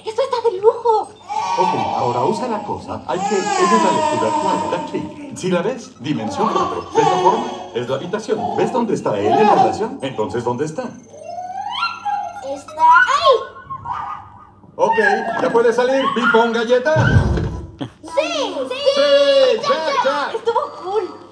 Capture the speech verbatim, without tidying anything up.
¡Esto está de lujo! Ok, ahora usa la cosa. Hay que... Esa es la lectura actual, aquí. Si la ves, dimensión cuatro. ¿Ves la forma? Es la habitación. ¿Ves dónde está él en la relación? Entonces, ¿dónde está? ¡Está ahí! Ok, ¿ya puede salir? ¿Ping-pong galleta? ¡Sí! ¡Sí! ¡Sí! ¡Jack, Jack! ¡Estuvo cool!